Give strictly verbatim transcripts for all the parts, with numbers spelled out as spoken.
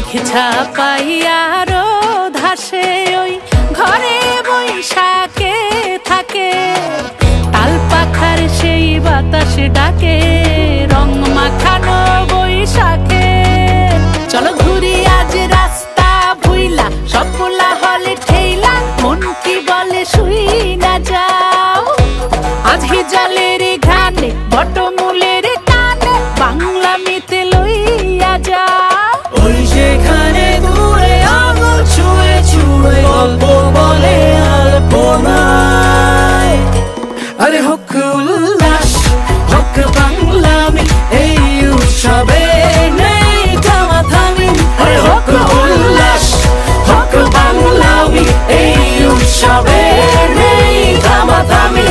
মেঘছা পাইয়ারো ধাসে ওই ঘরে বৈশাখে থাকে তাল পাখার সেই বাতাস ডাকে রং মাখানো বৈশাখে চলো ঘুরি আজ রাস্তা ভুইলা সব পোলা হলে ঠেইলা মন কি বলে শুই না যাও আজ হিজালের ঘানে বটমূলের টানে বাংলা মিতে লইয়া যাও ওই সেখানে দূরে আঙুল ছুঁয়ে ছুঁয়ে গল্প বলে আলপনায় আরে হোক উল্লাস হোক বাংলামি এই উৎসবে নেই থামাথামি আরে হোক উল্লাস হোক বাংলামি এই উৎসবে নেই থামাথামি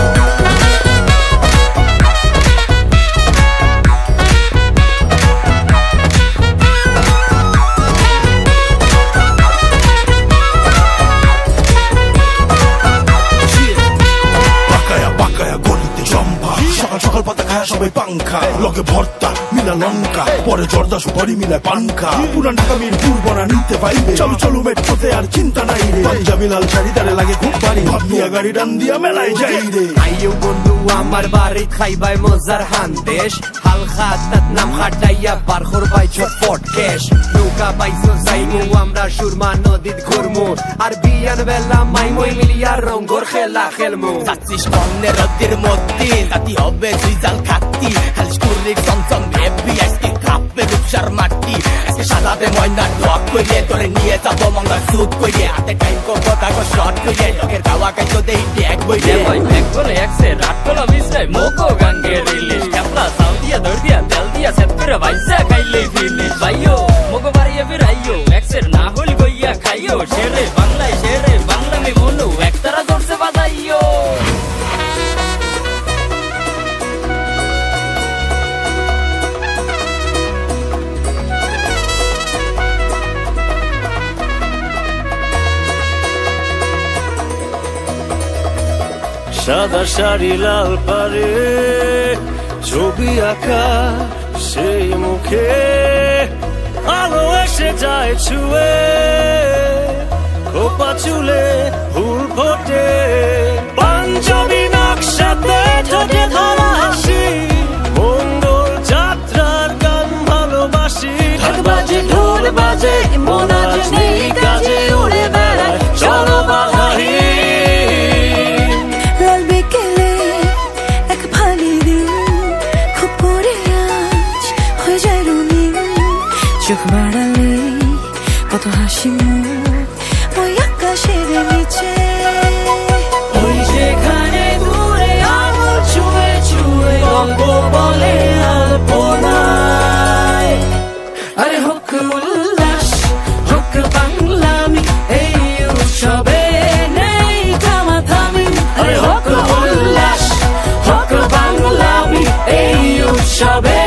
সকাল পাতা খায় সবাই পাঙ্খা লগে ভর্তা মিলা লঙ্কা পরে জর্দা সুপারি মিলায় পাঙ্খা পুরান ঢাকা মিরপুর বনা নিতে পাইবে চলো চলো মেট্রোতে আর চিন্তা নাই রে পাঞ্জাবি লাল শাড়ি তারে লাগে খুব বাড়ি ভাবনিয়া গাড়ি ডান দিয়া মেলায় যাই রে আইও বন্ধু আমার বাড়ি খাইবাই মজার হান্দেশ হাল খাতাত নাম খাটাইয়া পার করবাই ঝটপট কেশ নৌকা পাইছো যাইমু আমরা সুরমা নদীত ঘুরমু আর বিয়ান বেলা মাইমই মিলিয়া রঙ্গর খেলা খেলমু যাচ্ছিস কন্যের রদ্দির মধ্যে জাতি হবে রিজাল খাতি খালি স্কুলের চমচম হেভি আজকে কাপে রূপসার মাটি আজকে সাজাবে ময়না ঢক কইরে তোরে নিয়ে যাবো মঙ্গল সুট কইরে হাতে টাইম করবো কাগজ শর্ট কইরে লোকের গাওয়া কাইতো দেই ট্যাগ বইরে ভাই ব্যাক করে একসে রাত কলা মিশাই মোকো গাঙ্গে রিলিজ ক্যাপলা সাউ দিয়া দর দিয়া তেল দিয়া সেট করে ভাইসা খাইলেই ফিনিশ ভাইও মোকো বাড়িয়ে ফিরাইও একসের না হল গইয়া খাইও শেরে বাংলায় শেরে বাংলা মে মনু একতারা জোরসে বাজাইও সাদা শাড়ি লাল পারে ছবি আঁকা সেই মুখে আলো এসে যায় ছুঁয়ে খোপা চুলে ফুল ফোটে পাঞ্জাবি নকশাতে ঠকে ধরা হাসি মঙ্গল যাত্রার গান ভালোবাসি ঢাক বাজে ঢোল বাজে মন আজ নেই কাজে উড়ে বেড়ায় চলো বাহারি চোখ বাড়ালে কত হাসি মুখ ওই আকাশের নিচে ওই সেখানে দূরে আঙুল ছুঁয়ে ছুঁয়ে গল্প বলে আলপনায় আরে হোক উল্লাস হোক বাংলামি এই উৎসবে নেই থামাথামি আরে হোক উল্লাস হোক বাংলামি এই উৎসবে